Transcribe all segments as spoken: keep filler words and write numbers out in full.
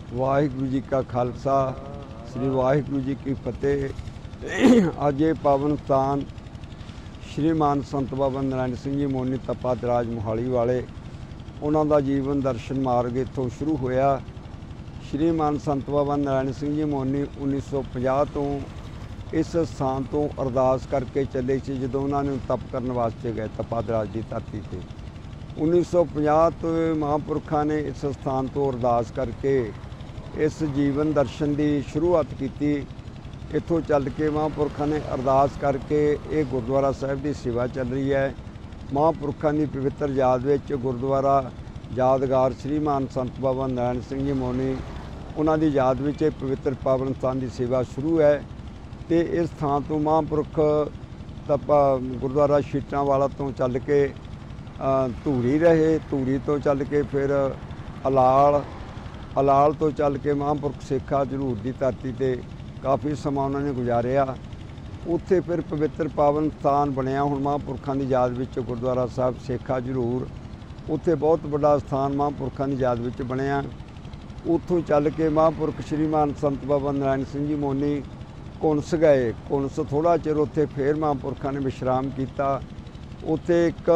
वाहिगुरू जी का खालसा श्री वाहिगुरू जी की फतेह। अज ये पावन स्थान श्रीमान संत बाबा नारायण सिंह जी मोनी तपा दराज मोहाली वाले उन्हों का जीवन दर्शन मार्ग इतों शुरू होया। श्रीमान संत बाबा नारायण सिंह जी मोनी उन्नीस सौ पचास तो इस स्थान तो अरदास करके चले सी जो उन्होंने तप करने वास्ते गए तपा दराज की धरती से। उन्नीस सौ पचास तो महापुरखा ने इस स्थान तो अरदास करके इस जीवन दर्शन की शुरुआत की। इत्थों चल के महापुरखा ने अरदास करके ये गुरुद्वारा साहिब की सेवा चल रही है। महापुरखा की पवित्र याद विच गुरुद्वारा यादगार श्रीमान संत बाबा नारायण सिंह जी मोनी उन्हों की याद विच पवित्र पावन स्थान की सेवा शुरू है। तो इस स्थान तो महापुरख तपा गुरुद्वारा शीटां वाला तो चल के धूरी रहे, धूरी तो चल के फिर अलाल, अलाल तो चल के महापुरख सेखा जरूर की धरती ते काफ़ी समा उन्होंने गुजारिया। उत्थे फिर पवित्र पावन स्थान बनया हुण महापुरखों की याद विच गुरुद्वारा साहब सेखा जरूर। उत्थे बहुत बड़ा स्थान महापुरखों की याद विच बनया। उत्थों चल के महापुरख श्रीमान संत बाबा नारायण सिंह जी मोनी कुणस गए। कुणस थोड़ा चिर उत्थे फिर महापुरखों ने विश्राम किया। उत्थे एक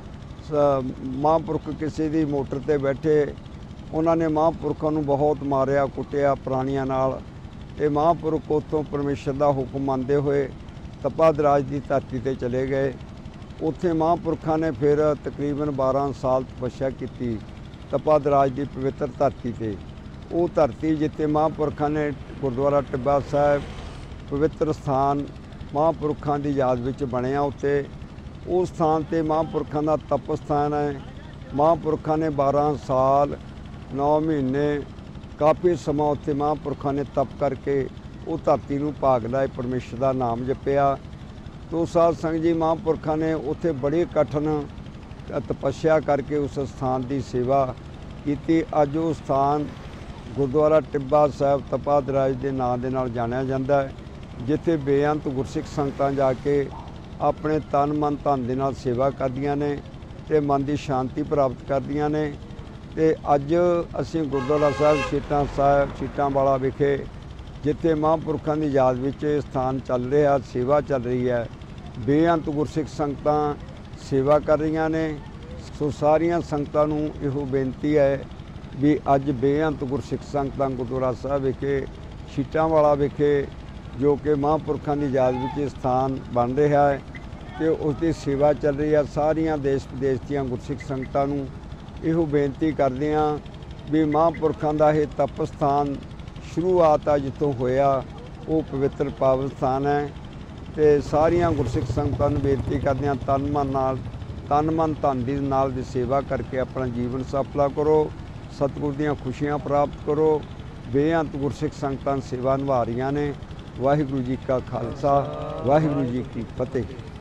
महापुरख किसी की मोटर ते बैठे, उन्होंने महापुरखों को बहुत मारिया कुटिया प्राणियां नाल। ये महापुरख उत्थों परमेश्वर का हुक्म मानते हुए तपा दराज की धरती ते चले गए। उत्थे महापुरखों ने फिर तकरीबन बारह साल तपस्या की तपा दराज की पवित्र धरती ते। वो धरती जिते महापुरखों ने गुरुद्वारा टिब्बा साहिब पवित्र स्थान महापुरखों की याद विच बनया। उत्ते उस स्थान पर महापुरखों का तप स्थान है। महापुरखों ने बारह साल नौ महीने काफ़ी समा उत्थे महापुरखों ने तप करके वो धरती नूं भाग लाए, परमेश्वर का नाम जपिया। तो साध संगत जी महापुरखों ने उत्थे बड़ी कठिन तपस्या करके उस स्थान की सेवा की। अज वो स्थान गुरुद्वारा टिब्बा साहिब तपा दराज के नाम के नाल जानिया जाता है, जिथे बेअंत गुरसिख संगतां जाके अपने तन मन धन दे नाल सेवा करदियां ने ते मन की शांति प्राप्त करदियां ने। ते अज असीं गुरुद्वारा साहिब सीटां साहिब सीटां वाला विखे जिथे महापुरखों की याद विच स्थान चल रहा, सेवा चल रही है, बेअंत गुरसिख संगतां सेवा कर रही ने। सो सारियां संगतां नूं इहो बेनती है भी अज बेअंत गुरसिख संगतां गुरुद्वारा साहिब विखे सीटां वाला विखे जो कि महापुरखों की याद विच स्थान बन रहा है तो उसकी सेवा चल रही है। सारियां देश विदेश दीयां गुरसिख संगतां नूं इहो बेनती करदे हां भी महापुरखों का यह तप स्थान शुरुआत आ जितों होया वो पवित्र पावन स्थान है। तो सारियां गुरसिख संगतां नूं बेनती करदे हां तन मन नाल तन मन धन दी नाल दी सेवा करके अपना जीवन सफला करो, सतगुर दीयां खुशियां प्राप्त करो। बेअंत गुरसिख संगतां सेवा निभा रहीआं ने। वाहिगुरू जी का खालसा वाहिगुरू जी की फतेह।